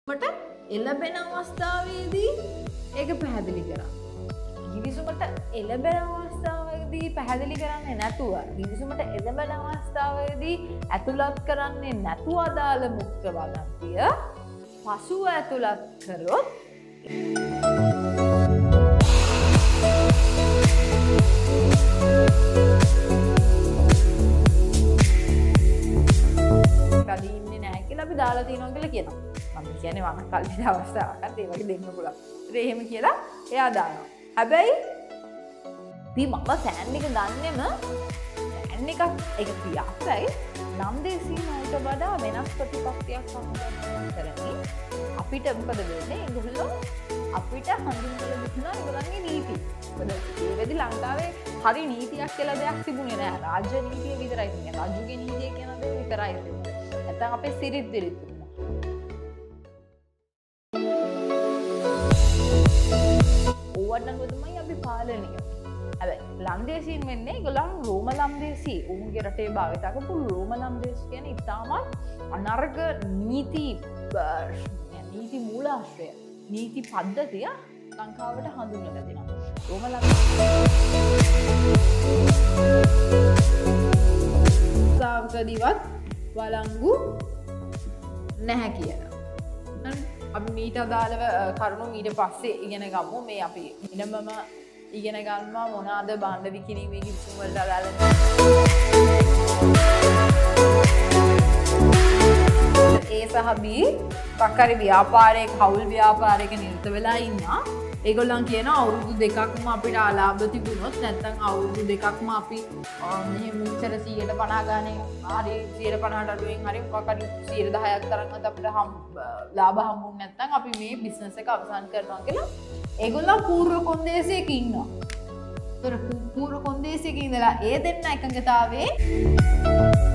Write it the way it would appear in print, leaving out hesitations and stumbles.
මට එළබෙන අවස්ථාවේදී ඒක පැහැදිලි කරන්න. ගිවිසුමට එළබෙන අවස්ථාවේදී පැහැදිලි කරන්නේ නැතුව ගිවිසුමට එළබෙන අවස්ථාවේදී ඇතුළත් කරන්නේ නැතුව අදාළ මුක්ත වගන්තිය පසුව ඇතුළත් කරොත් කලින්නේ නැහැ කියලා අපි දාලා තියෙනවා කියලා කියනවා. මම කියන්නේ වම කල්පිත අවස්ථාවකට ඒ වගේ දෙන්න පුළුවන්. ඒ එහෙම කියලා එයා දානවා. හැබැයි මම සෑන් එක ගන්නෙම සෑන් එකක් ඒක පියාසයි නම්දේසී නෝට වඩා වෙනස් ප්‍රතිපත්තියක් සම්බන්ධ කරන්නේ අපිට මොකද වෙන්නේ ඒගොල්ලෝ අපිට හඳුන්වලා දෙනවා ඒගොල්ලන්ගේ නීති. මොකද ඒ වෙදි ලංකාවේ හරි නීතියක් කියලා දෙයක් තිබුණේ නැහැ. රාජ්‍ය නීතිය විතරයි තිබුණේ. රාජ්‍යගේ නීතිය කියන දේ විතරයි තිබුණේ. නැත්නම් අපේ සිරිත් දිරිත් තිබුණා. ඕවටනම් තමයි අපි පාලනය. හැබැයි ලන්දේසීන් වෙන්නේ ඒගොල්ලන් රෝම ලන්දේසී. උන්ගේ රටේ භාවිත කරපු රෝම ලන්දේසී කියන්නේ ඉතාමත් අනර්ග නීති මූලාශ්‍රය නීති පද්ධතිය ලංකාවට හඳුන්වලා දෙනවා. රෝම ලන්දේසීවකදීවත් වළංගු නැහැ කියලා. අපි මීට අදාළව කරුණු ඊට පස්සේ ඉගෙන ගමු. මේ අපි ඉනමම ඉගෙන ගන්නවා මොනවාද භාණ්ඩ විකිණීමේ කිවිසුම් වලට අදාළ ඒ සහ බී පක්කරි ව්‍යාපාරයක හවුල් ව්‍යාපාරයක නිරත වෙලා ඉන්නවා. ඒගොල්ලන් කියනවා අවුරුදු දෙකක්ම අපිට ආලාභ තිබුණොත් නැත්නම් අවුරුදු දෙකක්ම අපි මෙහෙම මෙච්චර 150 ගානේ හරි 150ට අඩුවෙන් හරි මොකක් හරි 110ක් තරම්වත් අපිට ලාභ හම්බුනේ නැත්නම් අපි මේ බිස්නස් එක අවසන් කරනවා කියලා ඒගොල්ලන් පූර්ව කොන්දේසියක ඉන්නවා. ඒතර පූර්ව කොන්දේසියක ඉඳලා ඒ දෙන්න එකඟතාවයේ